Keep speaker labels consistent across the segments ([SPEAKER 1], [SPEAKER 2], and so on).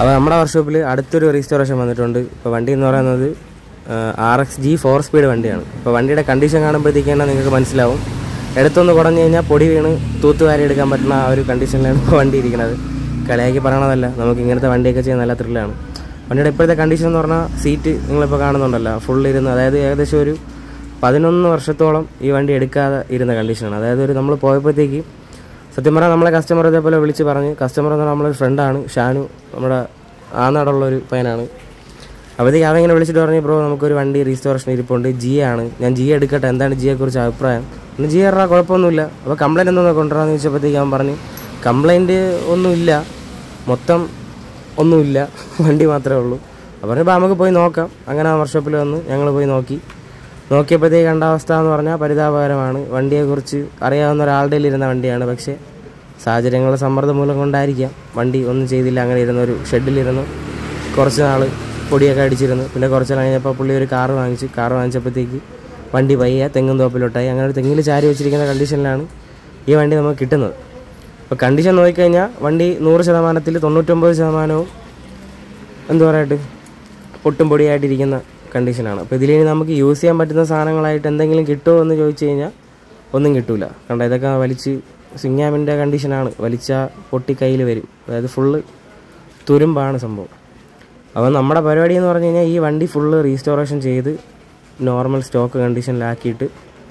[SPEAKER 1] അപ്പോൾ നമ്മുടെ വർക്ക്ഷോപ്പിൽ അടുത്തൊരു റീസ്റ്റോറേഷൻ വന്നിട്ടുണ്ട്. ഇപ്പോൾ വണ്ടി എന്ന് പറയുന്നത് RXG 4 സ്പീഡ് വണ്ടിയാണ്. ഇപ്പോൾ വണ്ടിയുടെ കണ്ടീഷൻ കാണുമ്പോഴത്തേക്കാണ് നിങ്ങൾക്ക് മനസ്സിലാവും. എടുത്തൊന്ന് കുടഞ്ഞു കഴിഞ്ഞാൽ പൊടി വീണ് തൂത്തുവാരി എടുക്കാൻ പറ്റുന്ന ആ ഒരു കണ്ടീഷനിലാണ് ഇപ്പോൾ വണ്ടി ഇരിക്കുന്നത്. കളിയാക്കി പറയണതല്ല, നമുക്ക് ഇങ്ങനത്തെ വണ്ടിയൊക്കെ ചെയ്യാൻ നല്ല ത്രില്ലാണ്. വണ്ടിയുടെ ഇപ്പോഴത്തെ കണ്ടീഷൻ എന്ന് പറഞ്ഞാൽ സീറ്റ് നിങ്ങളിപ്പോൾ കാണുന്നുണ്ടല്ലോ, ഫുള്ളിരുന്ന്, അതായത് ഏകദേശം ഒരു 11 വർഷത്തോളം ഈ വണ്ടി എടുക്കാതെ ഇരുന്ന കണ്ടീഷനാണ്. അതായത് നമ്മൾ പോയപ്പോഴത്തേക്ക് സത്യം പറഞ്ഞാൽ നമ്മളെ കസ്റ്റമർ ഇതേപോലെ വിളിച്ച് പറഞ്ഞ്, കസ്റ്റമർ എന്ന് പറഞ്ഞാൽ നമ്മളൊരു ഫ്രണ്ടാണ്, ഷാനു, നമ്മുടെ ആനാടുള്ളൊരു പയ്യനാണ്. അപ്പോഴത്തേക്ക് അവൻ ഇങ്ങനെ വിളിച്ചിട്ട് പറഞ്ഞു, ബ്രോ നമുക്കൊരു വണ്ടി റീസ്റ്റോറേഷൻ ഇരിപ്പുണ്ട്, ആണ്, ഞാൻ എടുക്കട്ടെ, എന്താണ് ജിയെക്കുറിച്ച് അഭിപ്രായം? ഒന്ന് ഇറാ, കുഴപ്പമൊന്നുമില്ല. അപ്പോൾ കംപ്ലയിൻറ്റ് എന്തെന്ന് കൊണ്ടുവരാമെന്ന് ചോദിച്ചപ്പോഴത്തേക്ക് അവൻ പറഞ്ഞു കംപ്ലയിൻറ്റ് ഒന്നുമില്ല, മൊത്തം ഒന്നുമില്ല, വണ്ടി മാത്രമേ ഉള്ളൂ. അപ്പോൾ നമുക്ക് പോയി നോക്കാം. അങ്ങനെ ആ വർക്ക്ഷോപ്പിൽ വന്ന് ഞങ്ങൾ പോയി നോക്കിയപ്പോഴത്തേക്ക് കണ്ട അവസ്ഥ എന്ന് പറഞ്ഞാൽ പരിതാപകരമാണ്. വണ്ടിയെക്കുറിച്ച് അറിയാവുന്ന ഒരാളുടെ ഇരുന്ന വണ്ടിയാണ്, പക്ഷേ സാഹചര്യങ്ങളുടെ സമ്മർദ്ദം മൂലം കൊണ്ടായിരിക്കാം വണ്ടി ഒന്നും ചെയ്തില്ല. അങ്ങനെ ഇരുന്നൊരു ഷെഡിലിരുന്നു കുറച്ച് നാൾ പൊടിയൊക്കെ അടിച്ചിരുന്നു. പിന്നെ കുറച്ച് നാൾ കഴിഞ്ഞപ്പോൾ പുള്ളി ഒരു കാറ് വാങ്ങിച്ചപ്പോഴത്തേക്ക് വണ്ടി പയ്യെ തെങ്ങും തോപ്പിലോട്ടായി. അങ്ങനെ ഒരു തെങ്ങിൽ ചാരി വെച്ചിരിക്കുന്ന കണ്ടീഷനിലാണ് ഈ വണ്ടി നമുക്ക് കിട്ടുന്നത്. അപ്പോൾ കണ്ടീഷൻ നോക്കിക്കഴിഞ്ഞാൽ വണ്ടി 100%-ൽ 99% എന്തു പറയട്ടെ പൊട്ടും പൊടിയായിട്ടിരിക്കുന്ന കണ്ടീഷനാണ്. അപ്പോൾ ഇതിലിനി നമുക്ക് യൂസ് ചെയ്യാൻ പറ്റുന്ന സാധനങ്ങളായിട്ട് എന്തെങ്കിലും കിട്ടുമോ എന്ന് ചോദിച്ചു കഴിഞ്ഞാൽ ഒന്നും കിട്ടില്ല. കണ്ട ഇതൊക്കെ വലിച്ച് സിങ്ങാമിൻ്റെ കണ്ടീഷനാണ്, വലിച്ചാൽ പൊട്ടി കയ്യിൽ വരും. അതായത് ഫുള്ള് തുരുമ്പാണ് സംഭവം. അപ്പോൾ നമ്മുടെ പരിപാടി എന്ന് പറഞ്ഞു കഴിഞ്ഞാൽ ഈ വണ്ടി ഫുള്ള് റീസ്റ്റോറേഷൻ ചെയ്ത് നോർമൽ സ്റ്റോക്ക് കണ്ടീഷനിലാക്കിയിട്ട്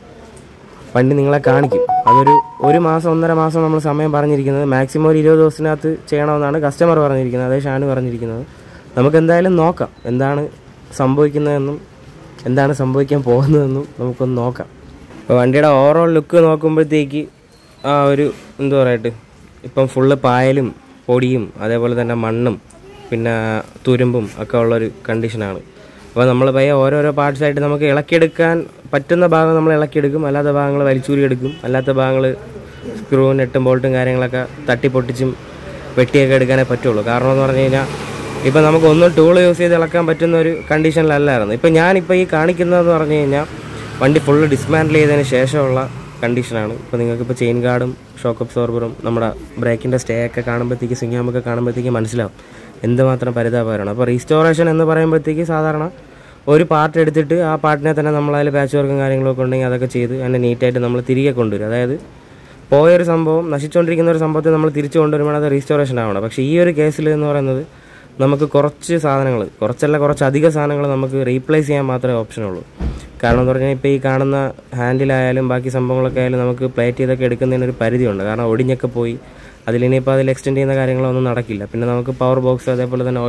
[SPEAKER 1] വണ്ടി നിങ്ങളെ കാണിക്കും. അതൊരു 1 മാസം 1.5 മാസം നമ്മൾ സമയം പറഞ്ഞിരിക്കുന്നത്. മാക്സിമം ഒരു 20 ദിവസത്തിനകത്ത് ചെയ്യണമെന്നാണ് കസ്റ്റമർ പറഞ്ഞിരിക്കുന്നത്, അതായത് ഷാനു പറഞ്ഞിരിക്കുന്നത്. നമുക്ക് എന്തായാലും നോക്കാം എന്താണ് സംഭവിക്കുന്നതെന്നും എന്താണ് സംഭവിക്കാൻ പോകുന്നതെന്നും നമുക്കൊന്ന് നോക്കാം. ഇപ്പോൾ വണ്ടിയുടെ ഓവറോൾ ലുക്ക് നോക്കുമ്പോഴത്തേക്ക് ആ ഒരു എന്തു പറയട്ടെ, ഇപ്പം ഫുള്ള് പായലും പൊടിയും അതേപോലെ തന്നെ മണ്ണും പിന്നെ തുരുമ്പും ഒക്കെ ഉള്ളൊരു കണ്ടീഷനാണ്. അപ്പോൾ നമ്മൾ പയ്യെ ഓരോരോ പാർട്സായിട്ട് നമുക്ക് ഇളക്കിയെടുക്കാൻ പറ്റുന്ന ഭാഗം നമ്മൾ ഇളക്കിയെടുക്കും, അല്ലാത്ത ഭാഗങ്ങൾ വലിച്ചൂരിയെടുക്കും. അല്ലാത്ത ഭാഗങ്ങൾ സ്ക്രൂ നെട്ടും ബോൾട്ടും കാര്യങ്ങളൊക്കെ തട്ടിപ്പൊട്ടിച്ചും വെട്ടിയൊക്കെ എടുക്കാനേ പറ്റുള്ളൂ. കാരണം എന്ന് പറഞ്ഞു കഴിഞ്ഞാൽ ഇപ്പോൾ നമുക്ക് ഒന്നും ടൂൾ യൂസ് ചെയ്ത് ഇളക്കാൻ പറ്റുന്ന ഒരു കണ്ടീഷനിലല്ലായിരുന്നു. ഇപ്പോൾ ഞാനിപ്പോൾ ഈ കാണിക്കുന്നതെന്ന് പറഞ്ഞു കഴിഞ്ഞാൽ വണ്ടി ഫുള്ള് ഡിസ്മാൻഡിൽ ചെയ്തതിന് ശേഷമുള്ള കണ്ടീഷനാണ്. ഇപ്പോൾ നിങ്ങൾക്കിപ്പോൾ ചെയിൻ ഗാർഡും ഷോക്ക് അബ്സോർബറും നമ്മുടെ ബ്രേക്കിൻ്റെ സ്റ്റേ ഒക്കെ കാണുമ്പോഴത്തേക്ക് സിങ്ങാമൊക്കെ കാണുമ്പോഴത്തേക്ക് മനസ്സിലാവും എന്തുമാത്രം പരിതാപകരമാണ്. അപ്പോൾ റീസ്റ്റോറേഷൻ എന്ന് പറയുമ്പോഴത്തേക്ക് സാധാരണ ഒരു പാർട്ട് എടുത്തിട്ട് ആ പാർട്ടിനെ തന്നെ നമ്മളതിൽ പാച്ച് വർക്കും കാര്യങ്ങളൊക്കെ ഉണ്ടെങ്കിൽ അതൊക്കെ ചെയ്ത് അതിനെ നീറ്റായിട്ട് നമ്മൾ തിരികെ കൊണ്ടുവരും. അതായത് പോയൊരു സംഭവം, നശിച്ചുകൊണ്ടിരിക്കുന്ന ഒരു സംഭവത്തെ നമ്മൾ തിരിച്ചു കൊണ്ടുവരുമ്പോൾ അത് റീസ്റ്റോറേഷൻ ആവണം. പക്ഷേ ഈ ഒരു കേസിൽ എന്ന് പറയുന്നത് നമുക്ക് കുറച്ച് അധിക സാധനങ്ങൾ നമുക്ക് റീപ്ലേസ് ചെയ്യാൻ മാത്രമേ ഓപ്ഷനുള്ളൂ. കാരണം എന്ന് പറഞ്ഞാൽ ഇപ്പോൾ ഈ കാണുന്ന ഹാൻഡിലായാലും ബാക്കി സംഭവങ്ങളൊക്കെ ആയാലും നമുക്ക് പ്ലേറ്റ് ചെയ്തൊക്കെ എടുക്കുന്നതിനൊരു പരിധിയുണ്ട്. കാരണം ഒടിഞ്ഞൊക്കെ പോയി അതിലിനിപ്പോൾ അതിൽ എക്സ്റ്റെൻഡ് ചെയ്യുന്ന കാര്യങ്ങളൊന്നും നടക്കില്ല. പിന്നെ നമുക്ക് പവർ ബോക്സ്, അതേപോലെ തന്നെ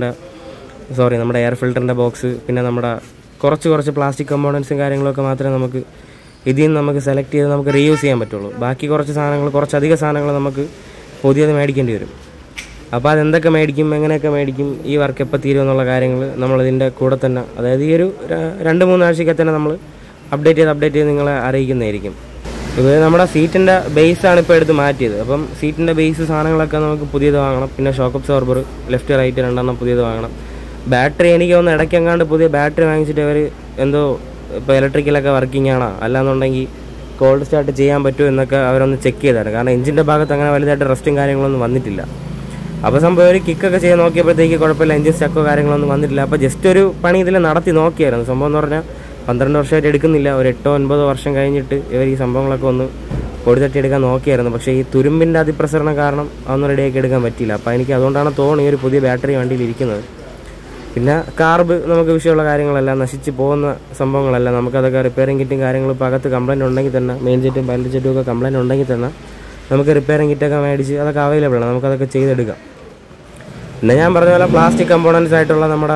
[SPEAKER 1] നമ്മുടെ എയർ ഫിൽറ്ററിൻ്റെ ബോക്സ്, പിന്നെ നമ്മുടെ കുറച്ച് പ്ലാസ്റ്റിക് കമ്പോണൻസും കാര്യങ്ങളൊക്കെ മാത്രമേ നമുക്ക് ഇതിൽ നിന്ന് നമുക്ക് സെലക്ട് ചെയ്ത് നമുക്ക് റീയൂസ് ചെയ്യാൻ പറ്റുള്ളൂ. ബാക്കി കുറച്ചധിക സാധനങ്ങൾ നമുക്ക് പുതിയത് മേടിക്കേണ്ടി വരും. അപ്പോൾ അതെന്തൊക്കെ മേടിക്കും, എങ്ങനെയൊക്കെ മേടിക്കും, ഈ വർക്ക് എപ്പോൾ തീരും എന്നുള്ള കാര്യങ്ങൾ നമ്മളിതിൻ്റെ കൂടെ തന്നെ, അതായത് ഈ ഒരു 2-3 ആഴ്ചയ്ക്ക് തന്നെ നമ്മൾ അപ്ഡേറ്റ് ചെയ്ത് നിങ്ങളെ അറിയിക്കുന്നതായിരിക്കും. ഇത് നമ്മുടെ സീറ്റിൻ്റെ ബേസാണ് ഇപ്പോൾ എടുത്ത് മാറ്റിയത്. അപ്പം സീറ്റിൻ്റെ ബേസ് സാധനങ്ങളൊക്കെ നമുക്ക് പുതിയത് വാങ്ങണം. പിന്നെ ഷോക്ക് അബ്സോർബർ ലെഫ്റ്റ് റൈറ്റ് 2 പുതിയത് വാങ്ങണം. ബാറ്ററി എനിക്ക് ഒന്ന് ഇടയ്ക്കെങ്ങാണ്ട് പുതിയ ബാറ്ററി വാങ്ങിച്ചിട്ട് അവർ എന്തോ ഇപ്പോൾ ഇലക്ട്രിക്കലൊക്കെ വർക്കിംഗ് ആണോ അല്ലാന്നുണ്ടെങ്കിൽ കോൾഡ് സ്റ്റാർട്ട് ചെയ്യാൻ പറ്റുമോ എന്നൊക്കെ അവരൊന്ന് ചെക്ക് ചെയ്താണ്. കാരണം എഞ്ചിൻ്റെ ഭാഗത്ത് അങ്ങനെ വലുതായിട്ട് റെസ്റ്റും കാര്യങ്ങളൊന്നും വന്നിട്ടില്ല. അപ്പോൾ സംഭവം ഒരു കിക്കൊക്കെ ചെയ്ത് നോക്കിയപ്പോഴത്തേക്ക് കുഴപ്പമില്ല, എഞ്ചിൻ സ്റ്റക്കോ കാര്യങ്ങളൊന്നും വന്നിട്ടില്ല. അപ്പോൾ ജസ്റ്റ് ഒരു പണി ഇതിൽ നടത്തി നോക്കിയായിരുന്നു. സംഭവം എന്ന് പറഞ്ഞാൽ 12 വർഷമായിട്ട് എടുക്കുന്നില്ല, ഒരു 8-9 വർഷം കഴിഞ്ഞിട്ട് ഇവർ ഈ സംഭവങ്ങളൊക്കെ ഒന്ന് പൊടി തട്ടിയെടുക്കാൻ നോക്കിയായിരുന്നു. പക്ഷേ ഈ തുരുമ്പിൻ്റെ അതിപ്രസരണം കാരണം അതൊന്നും റെഡിയാക്കി എടുക്കാൻ പറ്റിയില്ല. അപ്പോൾ എനിക്ക് അതുകൊണ്ടാണ് തോന്നുന്നത് ഒരു പുതിയ ബാറ്ററി വണ്ടിയിൽ ഇരിക്കുന്നത്. പിന്നെ കാർബ് നമുക്ക് വിഷയമുള്ള കാര്യങ്ങളെല്ലാം നശിച്ച് പോകുന്ന സംഭവങ്ങളെല്ലാം നമുക്കതൊക്കെ റിപ്പയറിംഗ് കിറ്റും കാര്യങ്ങളും ഇപ്പോൾ അകത്ത് കംപ്ലയിൻ്റ് ഉണ്ടെങ്കിൽ തന്നെ, മെയിൻ ജെറ്റും പൈലറ്റ് ജെറ്റും ഒക്കെ കംപ്ലയിൻ്റ് ഉണ്ടെങ്കിൽ തന്നെ നമുക്ക് റിപ്പയറിംഗ് കിറ്റൊക്കെ മേടിച്ച് അതൊക്കെ അവൈലബിൾ ആണ്, നമുക്കതൊക്കെ ചെയ്തെടുക്കാം. പിന്നെ ഞാൻ പറഞ്ഞ പോലെ പ്ലാസ്റ്റിക് കമ്പോണൻസ് ആയിട്ടുള്ള നമ്മുടെ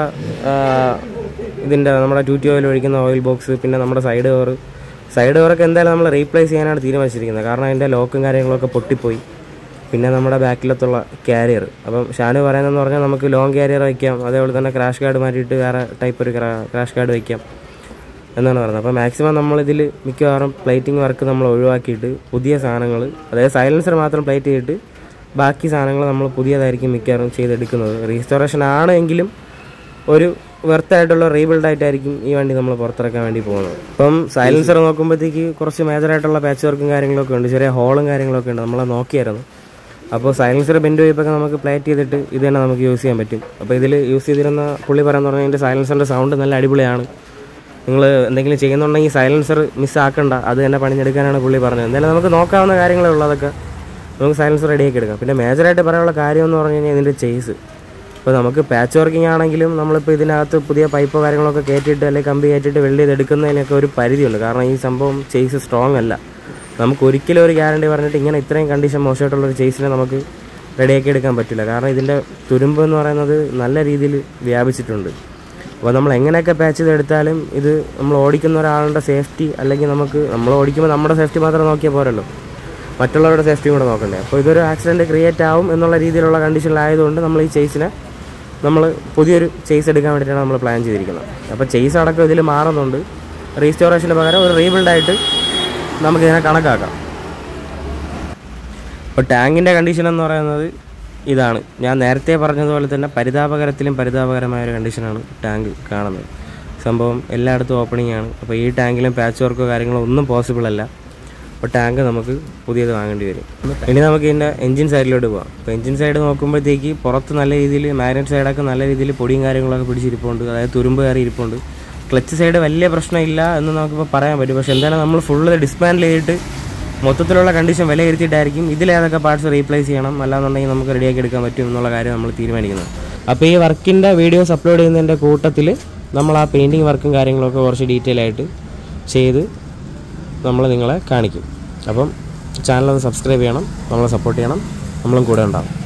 [SPEAKER 1] നമ്മുടെ 2T ഓയിൽ ഒഴിക്കുന്ന ഓയിൽ ബോക്സ്, പിന്നെ നമ്മുടെ സൈഡ് ഡോറൊക്കെ എന്തായാലും നമ്മൾ റീപ്ലേസ് ചെയ്യാനാണ് തീരുമാനിച്ചിരിക്കുന്നത്. കാരണം അതിൻ്റെ ലോക്കും കാര്യങ്ങളൊക്കെ പൊട്ടിപ്പോയി. പിന്നെ നമ്മുടെ ബാക്കിലത്തുള്ള ക്യാരിയർ, അപ്പം ഷാനു പറയുന്നതെന്ന് പറഞ്ഞാൽ നമുക്ക് ലോങ് ക്യാരിയർ വയ്ക്കാം, അതേപോലെ തന്നെ ക്രാഷ് ഗാർഡ് മാറ്റിയിട്ട് വേറെ ടൈപ്പ് ഒരു ക്രാഷ് ഗാർഡ് വയ്ക്കാം എന്നാണ് പറയുന്നത്. അപ്പോൾ മാക്സിമം നമ്മളിതിൽ മിക്കവാറും പ്ലേറ്റിംഗ് വർക്ക് നമ്മൾ ഒഴിവാക്കിയിട്ട് പുതിയ സാധനങ്ങൾ, അതായത് സൈലൻസർ മാത്രം പ്ലേറ്റ് ചെയ്തിട്ട് ബാക്കി സാധനങ്ങൾ നമ്മൾ പുതിയതായിരിക്കും മിക്കവാറും ചെയ്തെടുക്കുന്നത്. റീസ്റ്റോറേഷൻ ആണെങ്കിലും ഒരു വെർത്തായിട്ടുള്ള റീബിൽഡ് ആയിട്ടായിരിക്കും ഈ വണ്ടി നമ്മൾ പുറത്തിറക്കാൻ വേണ്ടി പോകുന്നത്. അപ്പം സൈലൻസർ നോക്കുമ്പോഴത്തേക്ക് കുറച്ച് മേജറായിട്ടുള്ള പാച്ച് വർക്കും കാര്യങ്ങളൊക്കെ ഉണ്ട്, ചെറിയ ഹോളും കാര്യങ്ങളൊക്കെ ഉണ്ട്, നമ്മളെ നോക്കിയായിരുന്നു. അപ്പോൾ സൈലൻസർ ബെൻഡ് വൈപ്പൊക്കെ നമുക്ക് പ്ലേറ്റ് ചെയ്തിട്ട് ഇത് തന്നെ നമുക്ക് യൂസ് ചെയ്യാൻ പറ്റും. അപ്പോൾ ഇതിൽ യൂസ് ചെയ്തിരുന്ന പുള്ളി പറയാൻ പറഞ്ഞാൽ ഇതിൻ്റെ സൈലൻസറിൻ്റെ സൗണ്ട് നല്ല അടിപൊളിയാണ്. നിങ്ങൾ എന്തെങ്കിലും ചെയ്യുന്നുണ്ടെങ്കിൽ സൈലൻസർ മിസ്സാക്കണ്ട, അത് തന്നെ പണിഞ്ഞെടുക്കാനാണ് പുള്ളി പറഞ്ഞത്. എന്തായാലും നമുക്ക് നോക്കാവുന്ന കാര്യങ്ങളേ ഉള്ളൂ, അതൊക്കെ നമുക്ക് സൈലൻസർ റെഡിയാക്കി എടുക്കാം. പിന്നെ മേജറായിട്ട് പറയാനുള്ള കാര്യം എന്ന് പറഞ്ഞു കഴിഞ്ഞാൽ ഇതിൻ്റെ ചേസ്. ഇപ്പോൾ നമുക്ക് പാച്ച് വർക്കിംഗ് ആണെങ്കിലും നമ്മളിപ്പോൾ ഇതിനകത്ത് പുതിയ പൈപ്പോ കാര്യങ്ങളൊക്കെ കയറ്റിയിട്ട് അല്ലെങ്കിൽ കമ്പി കയറ്റിയിട്ട് വെൽഡ് ചെയ്തെടുക്കുന്നതിനൊക്കെ ഒരു പരിധിയുണ്ട്. കാരണം ഈ സംഭവം ചേസ് സ്ട്രോങ് അല്ല. നമുക്ക് ഒരിക്കലും ഒരു ഗ്യാരണ്ടി പറഞ്ഞിട്ട് ഇങ്ങനെ ഇത്രയും കണ്ടീഷൻ മോശമായിട്ടുള്ളൊരു ചേസിനെ നമുക്ക് റെഡിയാക്കി എടുക്കാൻ പറ്റില്ല. കാരണം ഇതിൻ്റെ തുരുമ്പ് എന്ന് പറയുന്നത് നല്ല രീതിയിൽ വ്യാപിച്ചിട്ടുണ്ട്. അപ്പോൾ നമ്മൾ എങ്ങനെയൊക്കെ പാച്ച് ചെയ്തെടുത്താലും ഇത് നമ്മൾ ഓടിക്കുന്ന ഒരാളുടെ സേഫ്റ്റി, അല്ലെങ്കിൽ നമ്മൾ ഓടിക്കുമ്പോൾ നമ്മുടെ സേഫ്റ്റി മാത്രം നോക്കിയാൽ പോരല്ലോ, മറ്റുള്ളവരുടെ സേഫ്റ്റിയും കൂടെ നോക്കണ്ടേ. അപ്പോൾ ഇതൊരു ആക്സിഡൻറ്റ് ക്രിയേറ്റ് ആവും എന്നുള്ള രീതിയിലുള്ള കണ്ടീഷനിലായതുകൊണ്ട് നമ്മൾ ഈ ചേസിനെ പുതിയൊരു ചേസ് എടുക്കാൻ വേണ്ടിയിട്ടാണ് നമ്മൾ പ്ലാൻ ചെയ്തിരിക്കുന്നത്. അപ്പോൾ ചേസ് അടക്കം ഇതിൽ മാറുന്നുണ്ട്. റീസ്റ്റോറേഷന് പകരം ഒരു റീബിൽഡായിട്ട് നമുക്കിതിനെ കണക്കാക്കാം. അപ്പോൾ ടാങ്കിൻ്റെ കണ്ടീഷൻ എന്ന് പറയുന്നത് ഇതാണ്. ഞാൻ നേരത്തെ പറഞ്ഞതുപോലെ തന്നെ പരിതാപകരത്തിലും പരിതാപകരമായ ഒരു കണ്ടീഷനാണ് ടാങ്ക് കാണുന്നത്. സംഭവം എല്ലായിടത്തും ഓപ്പണിംഗ് ആണ്. അപ്പോൾ ഈ ടാങ്കിലും പാച്ച് വർക്കോ കാര്യങ്ങളോ ഒന്നും പോസിബിൾ അല്ല. അപ്പോൾ ടാങ്ക് നമുക്ക് പുതിയത് വാങ്ങേണ്ടി വരും. ഇനി നമുക്ക് ഇതിൻ്റെ എൻജിൻ സൈഡിലോട്ട് പോകാം. അപ്പോൾ എൻജിൻ സൈഡ് നോക്കുമ്പോഴത്തേക്ക് പുറത്ത് നല്ല രീതിയിൽ മാഗ്നറ്റ് സൈഡൊക്കെ നല്ല രീതിയിൽ പൊടിയും കാര്യങ്ങളൊക്കെ പിടിച്ചിരിപ്പുണ്ട്, അതായത് തുരുമ്പ് കയറി ഇരിപ്പുണ്ട്. ക്ലച്ച് സൈഡ് വലിയ പ്രശ്നമില്ല എന്ന് നമുക്കിപ്പോൾ പറയാൻ പറ്റും. പക്ഷേ എന്തായാലും നമ്മൾ ഫുള്ള് ഡിസ്മാൻഡിൽ ചെയ്തിട്ട് മൊത്തത്തിലുള്ള കണ്ടീഷൻ വിലയിരുത്തിയിട്ടായിരിക്കും ഇതിലേതൊക്കെ പാർട്സ് റീപ്ലേസ് ചെയ്യണം, അല്ലാന്നുണ്ടെങ്കിൽ നമുക്ക് റെഡിയാക്കി എടുക്കാൻ പറ്റും എന്നുള്ള കാര്യം നമ്മൾ തീരുമാനിക്കുന്നത്. അപ്പോൾ ഈ വർക്കിൻ്റെ വീഡിയോസ് അപ്ലോഡ് ചെയ്യുന്നതിൻ്റെ കൂട്ടത്തിൽ നമ്മൾ ആ പെയിൻറ്റിങ് വർക്കും കാര്യങ്ങളൊക്കെ കുറച്ച് ഡീറ്റെയിൽ ആയിട്ട് ചെയ്ത് നമ്മൾ നിങ്ങളെ കാണിക്കും. അപ്പം ചാനലൊന്ന് സബ്സ്ക്രൈബ് ചെയ്യണം, നമ്മളെ സപ്പോർട്ട് ചെയ്യണം, നമ്മളും കൂടെ ഉണ്ടാകും.